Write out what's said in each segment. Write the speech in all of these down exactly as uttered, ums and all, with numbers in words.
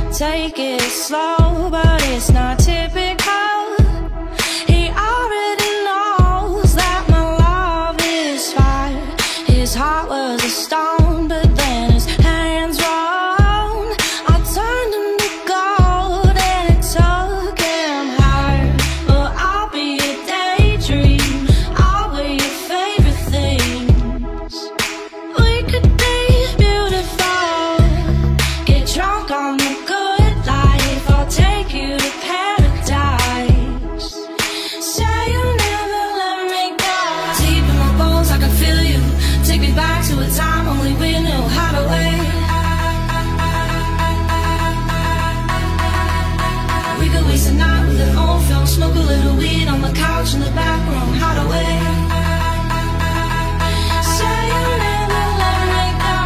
Take it slow, but it's not typical. He already knows that my love is fire. His heart was a stone, but then his hands rolled. I turned him to gold and it took him higher. But I'll be a daydream, I'll wear your favorite things. We could be beautiful, get drunk on the good life. I'll take you to paradise. Say you'll never let me go. Deep in my bones I can feel you. Take me back to a time only we knew how to wait. We could waste a night with an old film, smoke a little weed on the couch in the back room. How to wait. Say you'll never let me go.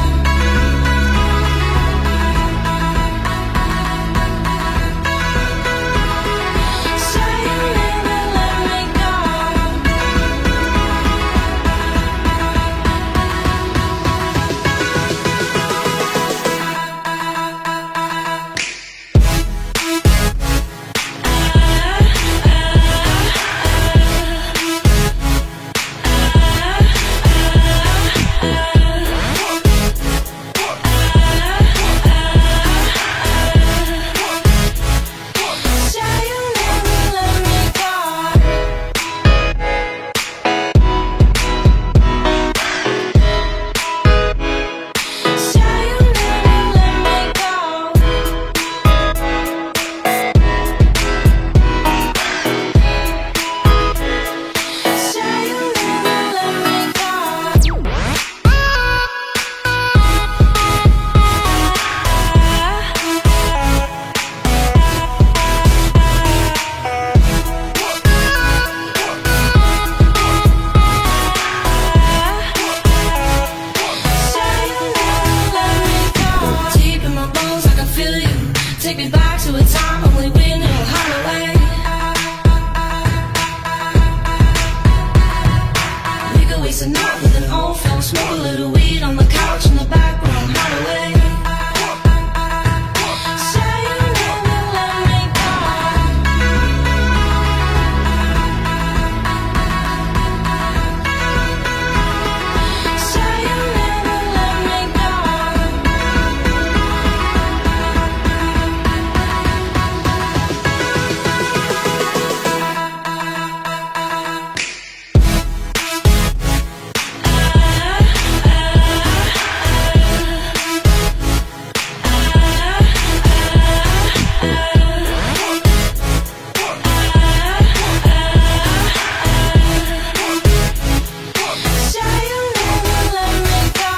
Say you'll never let me go. Say you'll never let me go. Say you'll never let me go. Say you'll never let me go. Say you'll never let me go. Deep in my bones I can feel you. Take me back to a time only we knew how to wait. We could waste a night with an old film, smoke a little weed on the couch in the back room. How to wait. Say you'll never let me go. Say you'll never let me go. Say you'll never let me go.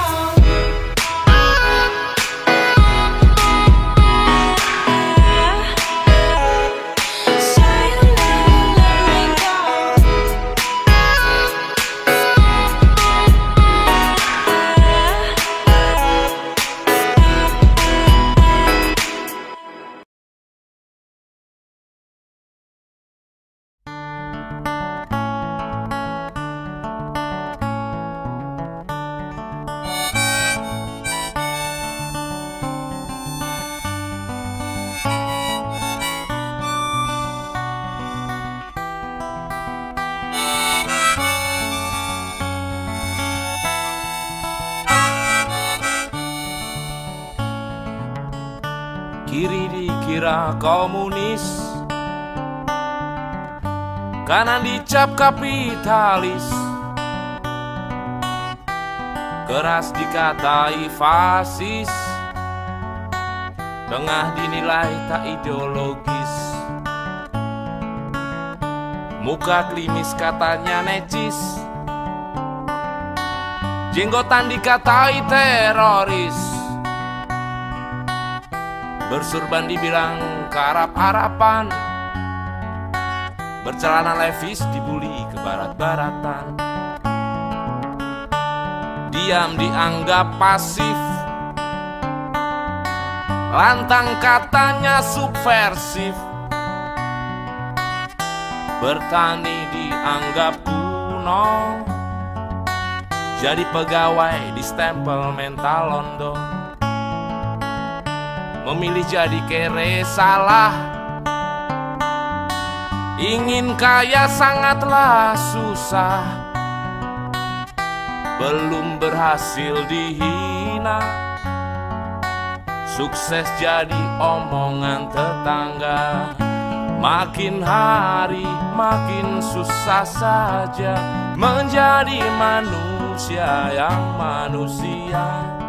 Say you'll never let me go. Kiri dikira komunis, kanan dicap kapitalis, keras dikatai fasis, tengah dinilai tak ideologis. Muka klimis katanya necis, jenggotan dikatai teroris, bersurban dibilang karap-harapan, bercelana levis dibully ke barat-baratan. Diam dianggap pasif, lantang katanya subversif, bertani dianggap kuno, jadi pegawai di stempel mental londo. memilih jadi kere salah. Ingin kaya sangatlah susah, belum berhasil dihina. Sukses jadi omongan tetangga. Makin hari makin susah saja menjadi manusia yang manusia.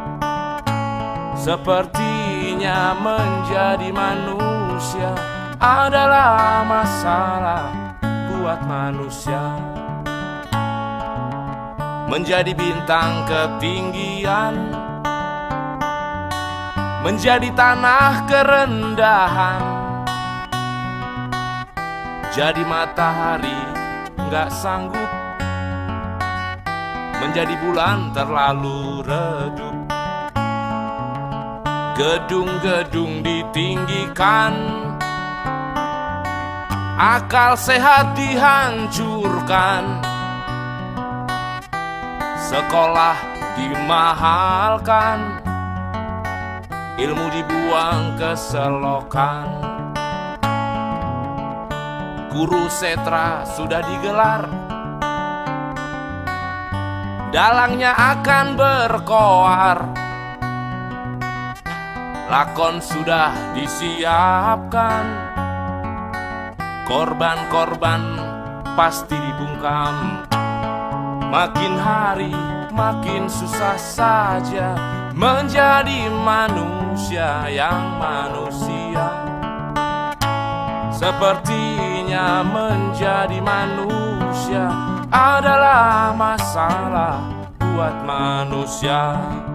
Sepertinya menjadi manusia adalah masalah buat manusia. Menjadi bintang ketinggian, menjadi tanah kerendahan, jadi matahari nggak sanggup, menjadi bulan terlalu redup. Gedung-gedung ditinggikan, akal sehat dihancurkan, sekolah dimahalkan, ilmu dibuang ke selokan. Guru setra sudah digelar, dalangnya akan berkoar. Lakon sudah disiapkan, korban-korban pasti dibungkam. Makin hari makin susah saja menjadi manusia yang manusia. Sepertinya menjadi manusia adalah masalah buat manusia.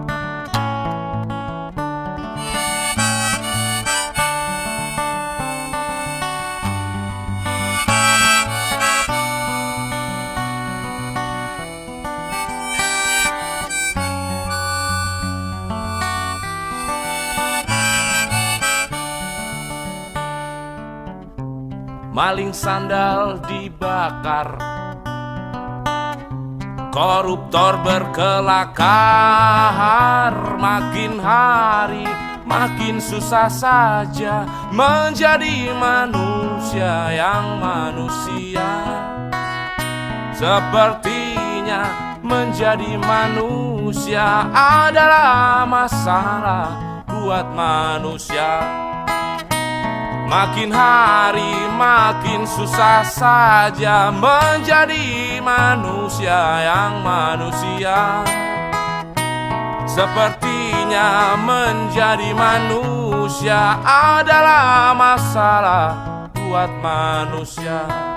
Maling sandal dibakar, koruptor berkelakar. Makin hari makin susah saja menjadi manusia yang manusia. Sepertinya menjadi manusia adalah masalah buat manusia. Makin hari makin susah saja menjadi manusia yang manusia. Sepertinya menjadi manusia adalah masalah buat manusia.